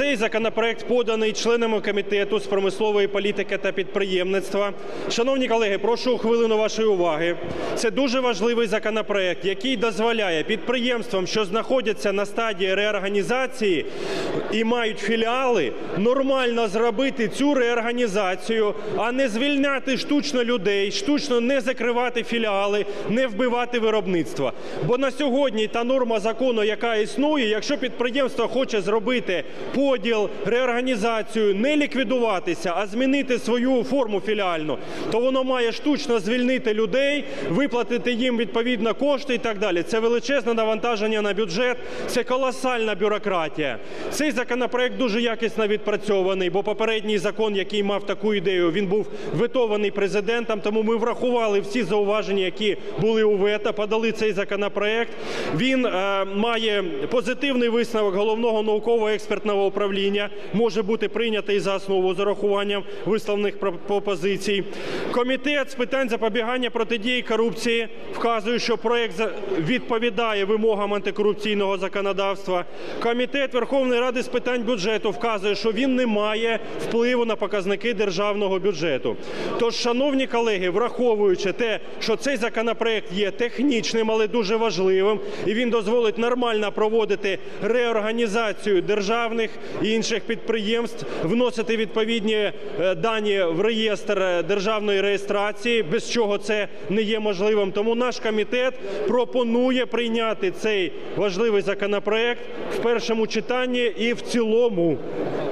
Цей законопроект поданий членами Комітету з промислової політики та підприємництва. Шановні колеги, прошу хвилину вашої уваги. Це дуже важливий законопроект, який дозволяє підприємствам, що знаходяться на стадії реорганізації і мають філіали, нормально зробити цю реорганізацію, а не звільняти штучно людей, штучно не закривати філіали, не вбивати виробництво. Бо на сьогодні та норма закону, яка існує, якщо підприємство хоче зробити поділ, реорганізацію, не ліквідуватися, а змінити свою форму філіальну, то воно має штучно звільнити людей, виплатити їм відповідно кошти і так далі. Це величезне навантаження на бюджет, це колосальна бюрократія. Цей законопроект дуже якісно відпрацьований, бо попередній закон, який мав таку ідею, він був ветований президентом, тому ми врахували всі зауваження, які були у вето, подали цей законопроект. Він має позитивний висновок Головного науково-експертного управління, може бути прийнятий за основу з урахуванням висловлених пропозицій. Комітет з питань запобігання протидії корупції вказує, що проект відповідає вимогам антикорупційного законодавства. Комітет Верховної Ради з питань бюджету вказує, що він не має впливу на показники державного бюджету. Тож, шановні колеги, враховуючи те, що цей законопроект є технічним, але дуже важливим, і він дозволить нормально проводити реорганізацію державних і інших підприємств, вносити відповідні дані в реєстр державної реєстрації, без чого це не є можливим. Тому наш комітет пропонує прийняти цей важливий законопроект в першому читанні і в цілому.